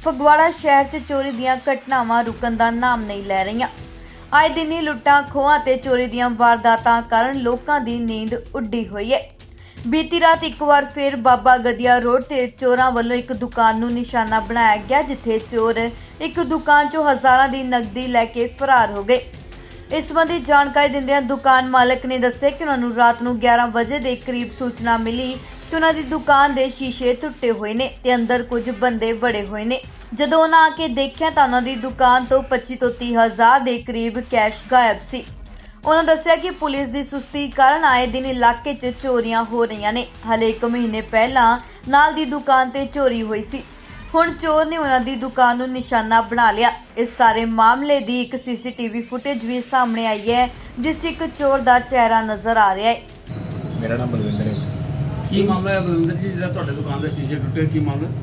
फगवाड़ा शहर च चोरी दीयां घटनावां रुकण दा नाम नहीं लै रहीआं। आए दिन ही लुट्टां खोहां ते चोरी दीयां वारदातां कारण लोकां दी नींद उड्डी होई है। बीती रात एक बार फिर बाबा गदिया रोड ते चोरां वल्लों एक दुकान नूं निशाना बनाया गया, जिथे चोर एक दुकान चों हज़ारां दी नकदी लैके फरार हो गए। इस संबंधी जानकारी दिंदियां दुकान मालक ने दस्सिया कि उन्हां नूं रात नूं 11 वजे दे करीब सूचना मिली कि उन्हां दी दुकान दे शीशे टुटे हुए ने ते अंदर कुछ बंदे वड़े हुए ने। जदों उन्हां आके देखिया तां उन्हां दी दुकान तो 25 ਤੋਂ 30 हज़ार दे करीब कैश गायब सी। उन्होंने दस्सिया कि पुलिस की सुस्ती कारण आए दिन इलाके च चोरियां हो रही ने। हाले 1 महीने पहला नाल दी दुकान ते चोरी हुई सी। हुण चोर ने उन्हां दी दुकान नूं निशाना बना लिया। इस सारे मामले दी एक CCTV फुटेज भी सामने आई है, जिस एक चोर दा चेहरा नजर आ रहा है। मेरा नाम बलविंदर है। ਕੀ ਮਾਮਲਾ ਹੈ ਬਲਵਿੰਦਰ ਜੀ, ਜਿਹੜਾ ਤੁਹਾਡੇ ਦੁਕਾਨ ਦੇ ਸ਼ੀਸ਼ੇ ਟੁੱਟੇ, ਕੀ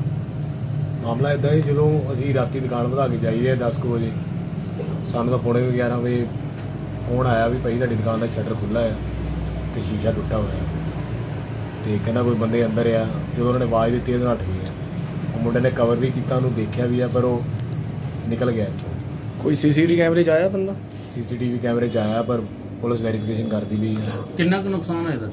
ਮਾਮਲਾ ਇਦਾਂ ਹੈ, ਜਦੋਂ ਅਸੀਂ ਰਾਤੀ ਦੁਕਾਨ ਵਧਾ ਕੇ ਜਾਈਏ 10 ਵਜੇ, ਸਾਨੂੰ ਤਾਂ ਪੌਣੇ 11 ਵਜੇ ਫੋਨ ਆਇਆ ਵੀ ਭਾਈ ਤੁਹਾਡੀ ਦੁਕਾਨ ਦਾ ਸ਼ਟਰ ਖੁੱਲ੍ਹਾ ਹੈ ਤੇ ਸ਼ੀਸ਼ਾ ਟੁੱਟਾ ਹੋਇਆ ਤੇ ਕਹਿੰਦਾ ਕੋਈ ਬੰਦੇ ਅੰਦਰ ਆ। ਜਦੋਂ ਉਹਨਾਂ ਨੇ ਆਵਾਜ਼ ਦਿੱਤੀ ਉਹਦੇ ਨਾਲ ਉੱਠ ਗਏ। ਉਹ ਮੁੰਡੇ ਨੇ ਕਵਰ ਵੀ ਕੀਤਾ, ਉਹਨੂੰ ਦੇਖਿਆ ਵੀ ਆ, ਪਰ ਉਹ ਨਿਕਲ ਗਿਆ। ਕੋਈ CCTV ਕੈਮਰੇ 'ਚ ਆਇਆ ਬੰਦਾ? CCTV ਕੈਮਰੇ 'ਚ ਆਇਆ, ਪਰ ਪੁਲਿਸ ਵੈਰੀਫਿਕੇਸ਼ਨ ਕਰਦੀ ਵੀ ਹੈ। ਕਿੰਨਾ ਕੁ ਨੁਕਸਾਨ ਹੋਇਆ?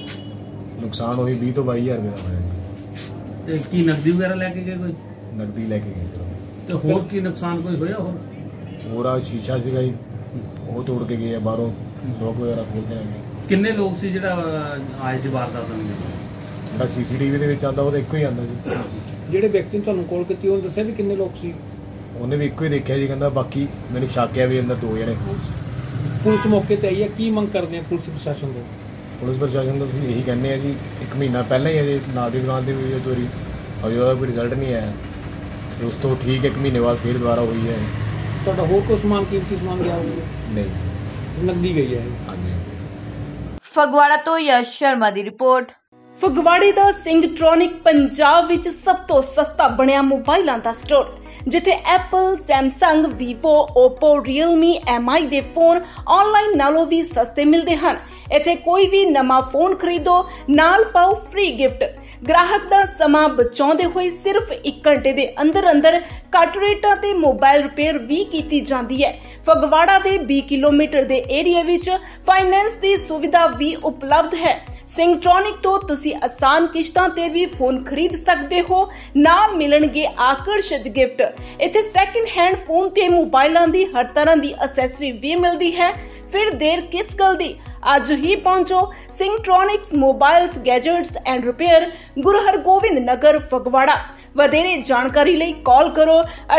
ਨੁਕਸਾਨ ਹੋਈ 20 ਤੋਂ 22 ਹਜ਼ਾਰ ਰੁਪਏ ਦਾ ਹੋਇਆ। ਤੇ ਕੀ ਨਕਦੀ ਵਗੈਰਾ ਲੈ ਕੇ ਗਏ? ਕੋਈ ਨਕਦੀ ਲੈ ਕੇ ਗਏ। ਤੇ ਹੋਰ ਕੀ ਨੁਕਸਾਨ ਕੋਈ ਹੋਇਆ? ਹੋਰ ਆ ਸ਼ੀਸ਼ਾ ਸੀਗਾ ਜੀ, ਉਹ ਤੋੜ ਕੇ ਗਏ ਆ, ਬਾਹਰੋਂ ਲੋਕ ਵਗੈਰਾ ਖੋਲ ਕੇ ਆ ਗਏ। ਕਿੰਨੇ ਲੋਕ ਸੀ ਜਿਹੜਾ ਆਏ ਸੀ ਵਾਰਦਾਤ ਕਰਨ? ਜਿਹੜਾ CCTV ਦੇ ਵਿੱਚ ਆਉਂਦਾ ਉਹ ਤਾਂ ਇੱਕੋ ਹੀ ਆਉਂਦਾ ਜੀ। ਜਿਹੜੇ ਵਿਅਕਤੀ ਨੇ ਤੁਹਾਨੂੰ ਕਾਲ ਕੀਤੀ ਉਹਨੇ ਦੱਸਿਆ ਵੀ ਕਿੰਨੇ ਲੋਕ ਸੀ? ਉਹਨੇ ਵੀ ਇੱਕੋ ਹੀ ਦੇਖਿਆ ਜੀ, ਕਹਿੰਦਾ ਬਾਕੀ ਮੈਨੂੰ ਸ਼ੱਕ ਹੈ ਵੀ ਅੰਦਰ 2 ਜਣੇ ਹੋਰ ਸੀ। ਪੁਲਿਸ ਮੌਕੇ ਤੇ ਆਈ ਹੈ, ਕੀ ਮੰਗ ਕਰਦੇ ਆ ਪੁਲਿਸ ਪ੍ਰਸ਼ਾਸਨ ਤੋਂ? ਪੁਲਿਸ ਪ੍ਰਸ਼ਾਸਨ ਤੋਂ ਅਸੀਂ ਇਹੀ ਕਹਿੰਦੇ ਆ ਜੀ, 1 ਮਹੀਨਾ ਪਹਿਲਾਂ ਹੀ ਅਜੇ ਨਾਲ ਦੀ ਦੁਕਾਨ ਦੀ ਹੋਈ ਹੈ ਚੋਰੀ, ਅਜੇ ਉਹਦਾ ਕੋਈ ਰਿਜ਼ਲਟ ਨਹੀਂ ਆਇਆ ਤੇ ਉਸ ਤੋਂ ਠੀਕ 1 ਮਹੀਨੇ ਬਾਅਦ ਫਿਰ ਦੁਬਾਰਾ ਹੋਈ ਹੈ। ਤੁਹਾਡਾ ਹੋਰ ਕੋਈ ਸਮਾਨ, ਕੀਮਤੀ ਸਮਾਨ ਗਿਆ ਹੋਵੇ? ਨਹੀਂ, ਨਕਦੀ ਗਈ ਹੈ। ਹਾਂਜੀ। ਫਗਵਾੜਾ ਤੋਂ ਯਸ਼ ਸ਼ਰਮਾ ਦੀ ਰਿਪੋਰਟ। ਫਗਵਾੜੇ ਦਾ ਸਿੰਗਟ੍ਰੋਨਿਕ ਪੰਜਾਬ ਵਿੱਚ ਸਭ ਤੋਂ ਸਸਤਾ ਬਣਿਆ ਮੋਬਾਈਲਾਂ ਦਾ ਸਟੋਰ, ਜਿੱਥੇ Apple, Samsung, Vivo, Oppo, Realme, MI ਦੇ ਫੋਨ ਆਨਲਾਈਨ ਨਾਲੋਂ ਵੀ ਸਸਤੇ ਮਿਲਦੇ ਹਨ। ਇੱਥੇ ਕੋਈ ਵੀ ਨਵਾਂ ਫੋਨ ਖਰੀਦੋ, ਨਾਲ ਪਾਓ ਫ੍ਰੀ ਗਿਫਟ। ਗ੍ਰਾਹਕ ਦਾ ਸਮਾਂ ਬਚਾਉਂਦੇ ਹੋਏ ਸਿਰਫ 1 ਘੰਟੇ ਦੇ ਅੰਦਰ ਘੱਟ ਰੇਟਾਂ ਤੇ ਮੋਬਾਈਲ ਰਿਪੇਅਰ ਵੀ ਕੀਤੀ ਜਾਂਦੀ ਹੈ। ਫਗਵਾੜਾ ਦੇ 20 ਕਿਲੋਮੀਟਰ ਦੇ ਏਰੀਆ ਵਿੱਚ ਫਾਈਨੈਂਸ ਦੀ ਸੁਵਿਧਾ ਵੀ ਉਪਲਬਧ ਹੈ। ਸਿੰਗਟ੍ਰੋਨਿਕ ਤੋਂ ਤੁਸੀਂ ਆਸਾਨ ਕਿਸ਼ਤਾਂ ਤੇ ਵੀ ਫੋਨ ਖਰੀਦ ਸਕਦੇ ਹੋ, ਨਾਲ ਮਿਲਣਗੇ ਆਕਰਸ਼ਿਤ ਗਿਫਟ। ਇੱਥੇ ਸੈਕਿੰਡ ਹੈਂਡ ਫੋਨ ਤੇ ਮੋਬਾਈਲਾਂ ਦੀ ਹਰ ਤਰ੍ਹਾਂ ਦੀ ਅਸੈਸਰੀ ਵੀ ਮਿਲਦੀ ਹੈ। ਫਿਰ ਦੇਰ ਕਿਸ ਗੱਲ ਦੀ, ਅੱਜ ਹੀ ਪਹੁੰਚੋ Singtronics mobiles gadgets and repair, Guru Hargobind Nagar, Phagwara. ਵਧੇਰੇ ਜਾਣਕਾਰੀ ਲਈ ਕਾਲ ਕਰੋ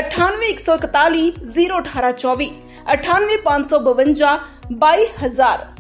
9814 01824 98552 22000।